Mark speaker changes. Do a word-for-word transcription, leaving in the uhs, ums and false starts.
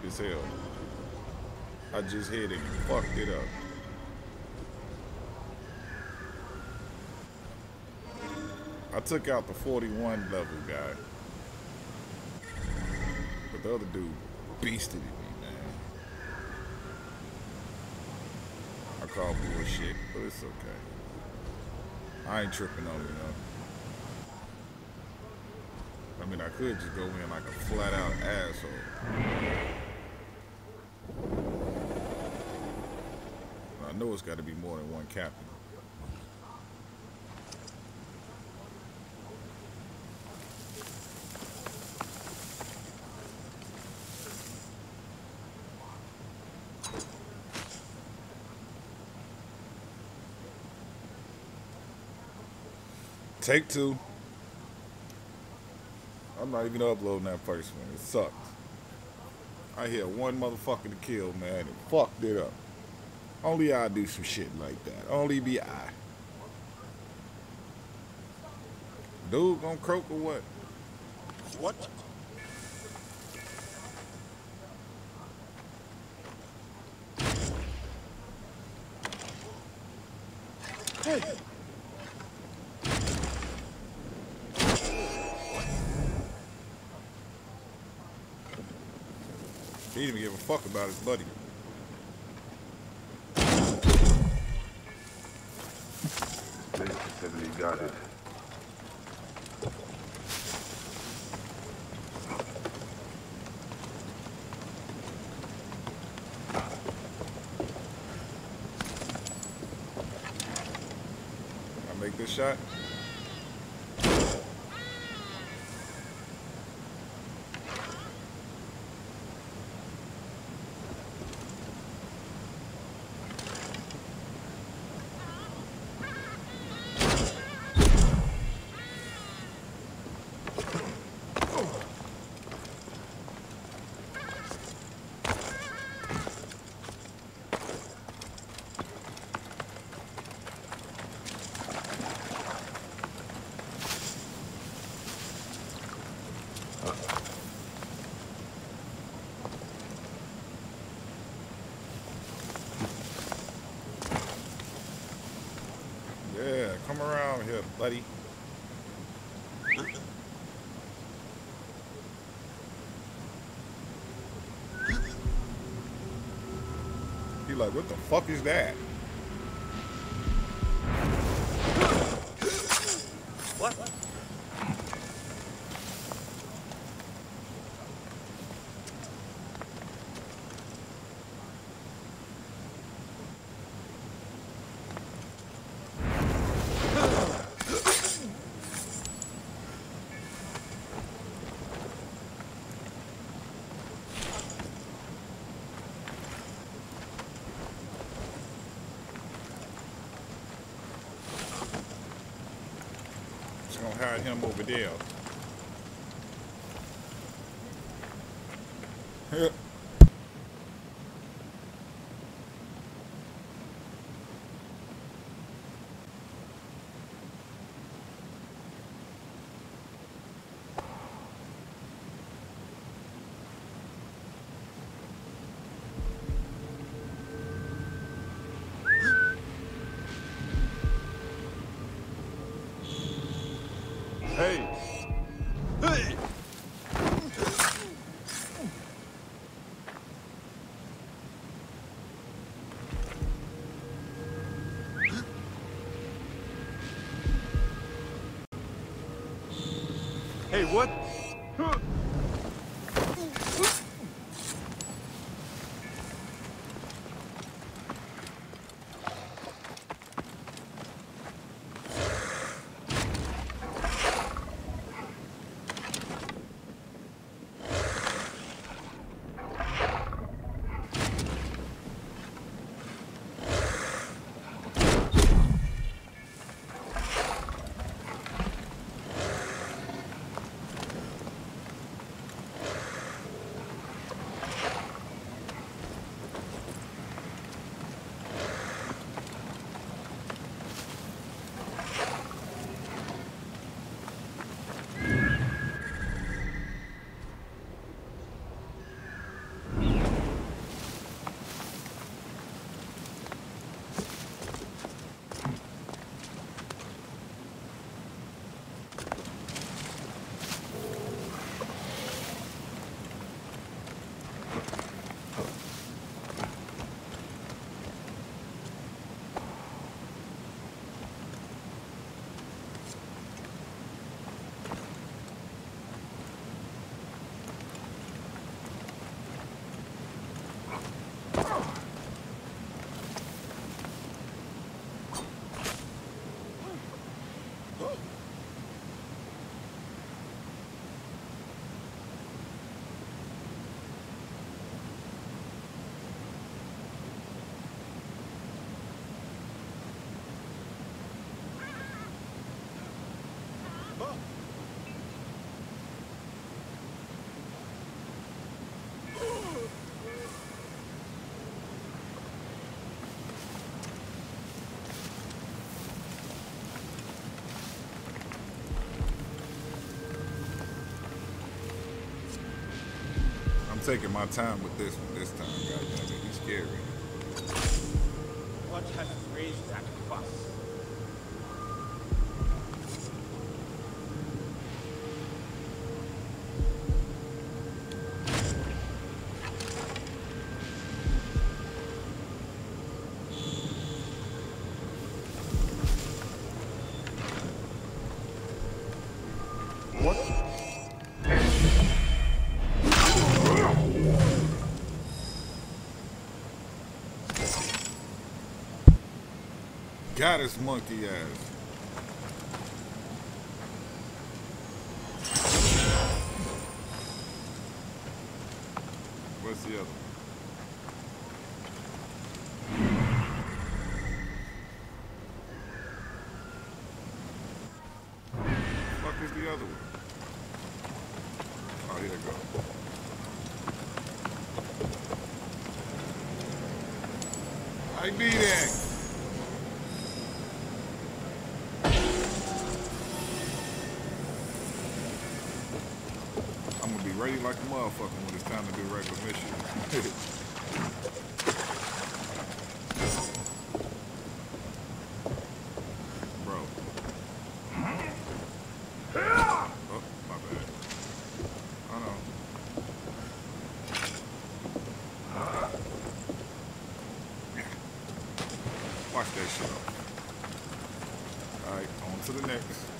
Speaker 1: as hell. I just hit it and fucked it up. I took out the forty-one level guy. But the other dude beasted me, man. I call bullshit, but it's okay. I ain't tripping on it, though. I mean, I could just go in like a flat out asshole. I know it's got to be more than one captain. Take two. I'm not even uploading that first one. It sucked. I hit one motherfucker to kill, man, and fucked it up. Only I do some shit like that. Only be I. Dude gonna croak or what?
Speaker 2: What?
Speaker 1: Hey. He didn't even give a fuck about his buddy.
Speaker 3: They definitely got it.
Speaker 1: I make this shot. Yeah, come around here, buddy. He like, what the fuck is that?
Speaker 2: What?
Speaker 1: Just gonna hide him over there. Here. Hey.
Speaker 2: Hey! Hey, what?
Speaker 1: taking my time with this one this time, goddammit. He's scary.
Speaker 2: What has raised that fuss?
Speaker 3: What?
Speaker 1: Got his monkey ass. What's the other one? Fuck is the other one? Oh, here they go. I need it. I'm gonna be ready like a motherfucker when it's time to do regular mission. Bro. Oh, my bad. I know. Watch that shit up. Alright, on to the next.